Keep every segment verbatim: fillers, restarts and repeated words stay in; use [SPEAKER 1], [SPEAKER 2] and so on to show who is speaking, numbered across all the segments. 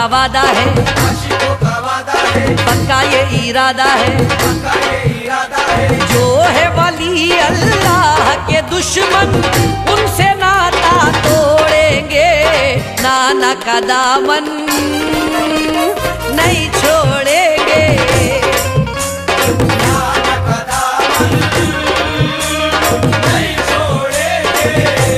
[SPEAKER 1] वादा है,
[SPEAKER 2] आशिकों का वादा है,
[SPEAKER 1] पक्का ये इरादा है,
[SPEAKER 2] पक्का ये इरादा है।
[SPEAKER 1] जो है वली अल्लाह के दुश्मन उनसे नाता तोड़ेंगे, नाना का दामन नहीं छोड़ेंगे।
[SPEAKER 2] नाना का दामन नहीं छोड़ेंगे।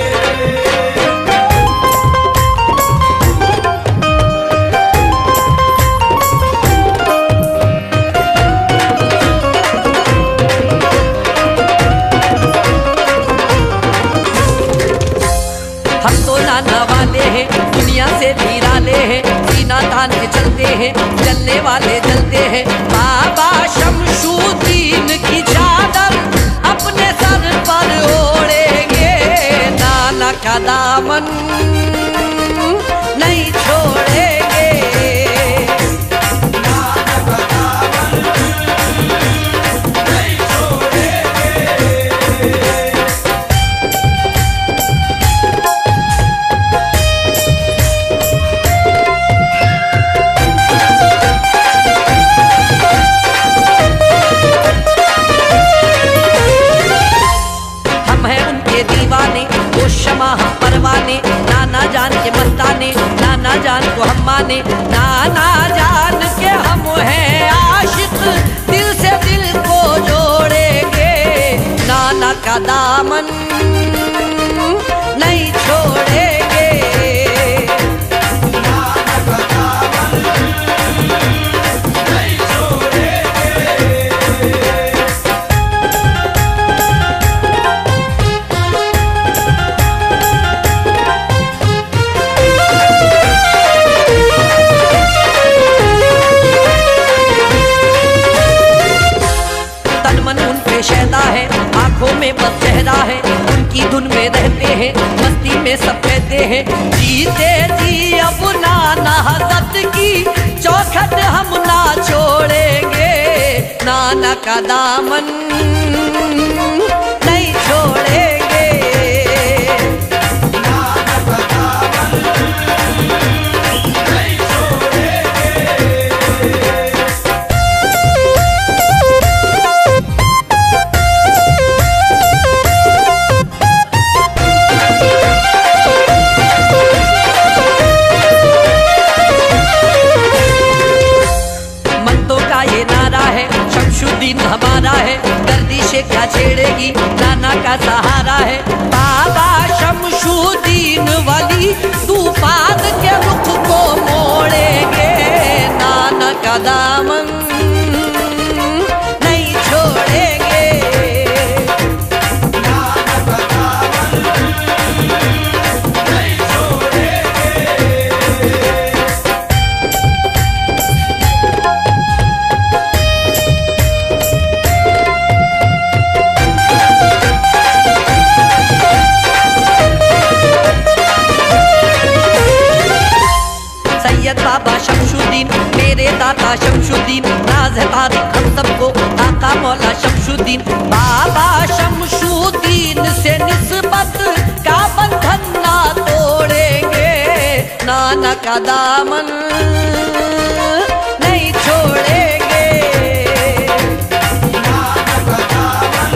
[SPEAKER 1] हम तो नाना वाले हैं, दुनिया से निराले हैं, सीना तान के चलते हैं, जलने वाले जलते हैं। बाबा शमशुद्दीन की चादर अपने सर पर ओढ़ेंगे, नाना का दामन नहीं छोड़ेंगे।
[SPEAKER 2] नाना का दामन नहीं छोड़ेंगे।
[SPEAKER 1] हम हैं उनके दीवाने, वो शमा हम परवाने, नाना जान के मस्ताने, नाना जान को हम माने, नाना जान के हम हैं आशिक, दिल से दिल को जोड़ेंगे, नाना का दामन नहीं छोड़ेंगे।
[SPEAKER 2] नाना का दामन नहीं छोड़ेंगे।
[SPEAKER 1] तन मन उन पे शैदा है, आंखों में बस चेहरा है, उनकी धुन में रहते हैं, मस्ती में सब कहते हैं, जीते जी अब नाना हज़रत की चौखट हम ना छोड़ेंगे, नाना का दामन नहीं छोड़ेंगे।
[SPEAKER 2] नाना का दामन नहीं छोड़ेंगे।
[SPEAKER 1] मंतों का ये नारा है, शमशुद्दीन हमारा है, गर्दिशे क्या छेड़ेगी, नाना का सहारा है। बाबा शमशुद्दीन वली तूफान के रुख को मोड़ेंगे, नाना का दामन नहीं छोड़ेंगे।
[SPEAKER 2] नाना का दामन नहीं छोड़ेंगे।
[SPEAKER 1] सैयद बाबा शमशुद्दीन मेरे दाता शमशुद्दीन, राज है तारीख हम सबको आका मौला शमशुद्दीन। बाबा शमशुद्दीन से निस्बत का बंधन ना तोड़ेंगे, नाना का दामन नहीं छोड़ेंगे।
[SPEAKER 2] नाना का दामन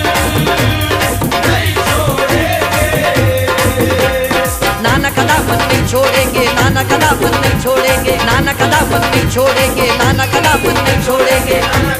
[SPEAKER 2] नहीं छोड़ेंगे।
[SPEAKER 1] नाना का दामन नहीं छोड़ेंगे, नाना का दामन नहीं छोड़ेंगे, नाना का दामन नहीं छोड़ेंगे, नाना का दामन नहीं छोड़ेंगे।